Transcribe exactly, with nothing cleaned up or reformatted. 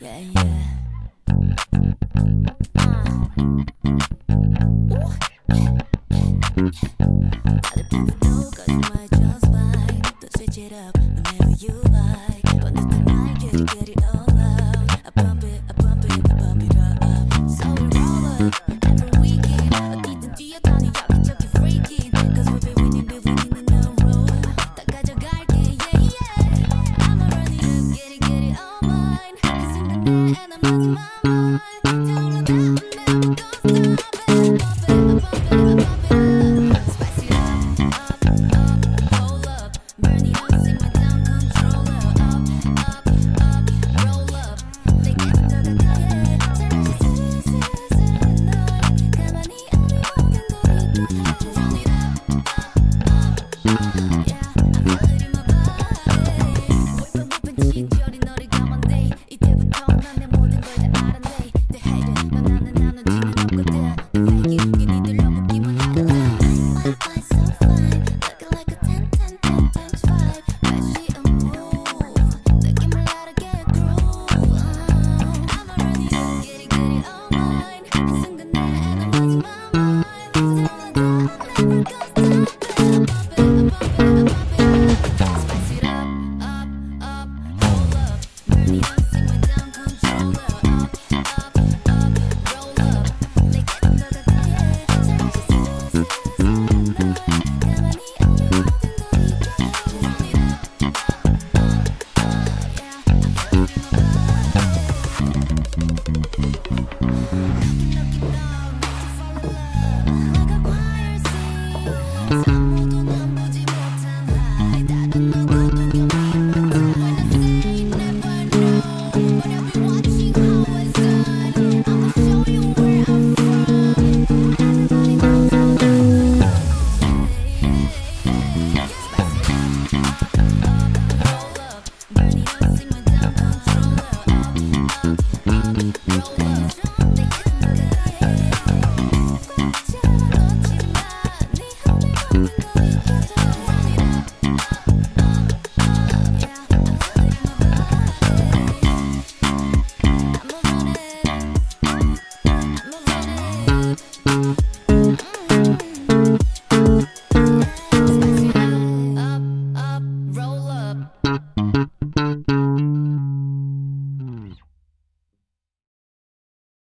Yeah, yeah. Other people know 'cause you might just fine. Don't switch it up whenever you like. But not tonight, get it, get it all out. I pump it, I pump it, I pump it up. So we roll up every weekend. 어디든 뛰어다니 여기저기 freaking. 'Cause we've been winning, been winning in a row. 다 가져갈게, yeah, yeah. I'ma run it up, get it, get it all mine. 그 순간 내 and I'm losing my mind. Don't let them never go stop it. Pump it, I pump it, I pump it up. Spice it up, up, up, hold up. Burn it up, sing it down, control it. Up, up, up, roll up. 내게 더 가까이 잠시 슬슬 널 가만히 아니 모든 걸 잊게 해. Run it up, up, up, yeah. I feel it in my body. 볼펜 볼펜 진지하게 너를 감았네. 이때부터 난 내 모든 걸 다 알았네. 내 head 넌 나는 나는 지는 없거든. Fake it 그게 니들로 보기만 하거든. My mind so fine, looking like a ten, ten, ten times five. 다시 a move, 느낌을 알게 groove. I'ma run it up, get it, get it all mine. 그 순간 내 and I'm losing my mind. Don't let them never go stop it. I pump it, I pump it, I pump it up. Spice it up, up, up, hold up. Burn it up, sing it down, control it. Up, up, up, roll up. 내게 더 가까이 잠시 슬슬 널 가만히 아니 모든 걸 잊게 해. Run it up, up, up, yeah. I feel it in my body. Lucky, lucky dog, make you fall in love. Like a choir sings. 아무도 난 보지 못한 high. 다른 누구도 경험이 못한. When I say never know, but I'll be watching how it's done. I'ma show you where I'm from. Everybody knows I'm done. Spice it up, up, up, roll up. Burn it up, sing it down, control it. Up, up, up, roll up. 내게 더 가까이 꽉 잡아놓지 마. 네 하늘 모든 걸 잊게 해. Run it up,